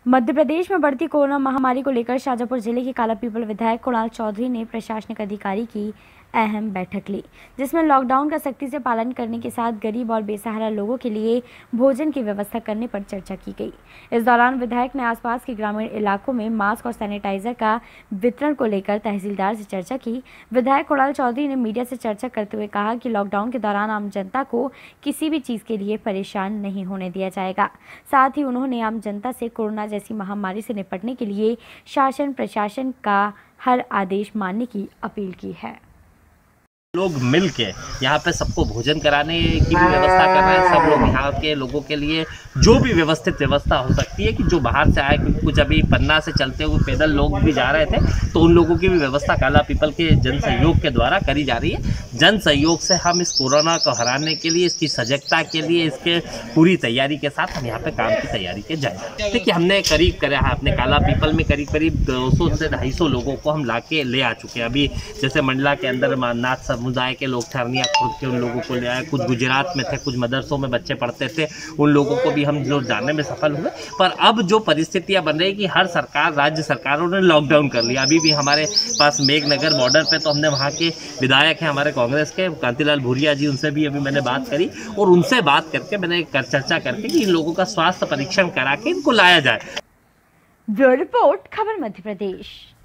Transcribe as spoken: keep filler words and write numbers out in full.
मध्य प्रदेश में बढ़ती कोरोना महामारी को लेकर शाजापुर जिले के कालापीपल विधायक कुणाल चौधरी ने प्रशासनिक अधिकारी की अहम बैठक ली, जिसमें लॉकडाउन का सख्ती से पालन करने के साथ गरीब और बेसहारा लोगों के लिए भोजन की व्यवस्था करने पर चर्चा की गई। इस दौरान विधायक ने आसपास के ग्रामीण इलाकों में मास्क और सैनिटाइजर का वितरण को लेकर तहसीलदार से चर्चा की। विधायक कुणाल चौधरी ने मीडिया से चर्चा करते हुए कहा कि लॉकडाउन के दौरान आम जनता को किसी भी चीज़ के लिए परेशान नहीं होने दिया जाएगा। साथ ही उन्होंने आम जनता से कोरोना जैसी महामारी से निपटने के लिए शासन प्रशासन का हर आदेश मानने की अपील की है। लोग मिल के यहाँ पे सबको भोजन कराने की भी व्यवस्था कर रहे हैं। सब लोग यहाँ के लोगों के लिए जो भी व्यवस्थित व्यवस्था हो सकती है कि जो बाहर से आए, क्योंकि कुछ अभी पन्ना से चलते हुए पैदल लोग भी जा रहे थे, तो उन लोगों की भी व्यवस्था कालापीपल के जन सहयोग के द्वारा करी जा रही है। जन सहयोग से हम इस कोरोना को हराने के लिए, इसकी सजगता के लिए, इसके पूरी तैयारी के साथ हम यहाँ पे काम की तैयारी के जाएंगे। देखिए, हमने करीब करा है अपने कालापीपल में करीब करीब दो सौ से ढाई सौ लोगों को हम ला के ले आ चुके हैं। अभी जैसे मंडला के अंदर नाथ समुदाय के लोग ठहरनिया खुद के उन लोगों को ले आए, कुछ गुजरात में थे, कुछ मदरसों में बच्चे पढ़ते थे, उन लोगों को भी हम जो जाने में सफल हुए। पर अब जो परिस्थितियां बन रही कि हर सरकार, राज्य सरकारों ने लॉकडाउन कर लिया। अभी भी हमारे पास मेघनगर बॉर्डर पे तो हमने वहाँ के विधायक हैं हमारे कांग्रेस के कांतिलाल भूरिया जी, उनसे भी अभी मैंने बात करी और उनसे बात करके मैंने कर चर्चा करके कि इन लोगों का स्वास्थ्य परीक्षण करा के इनको लाया जाए। ब्यूरो रिपोर्ट, खबर मध्य प्रदेश।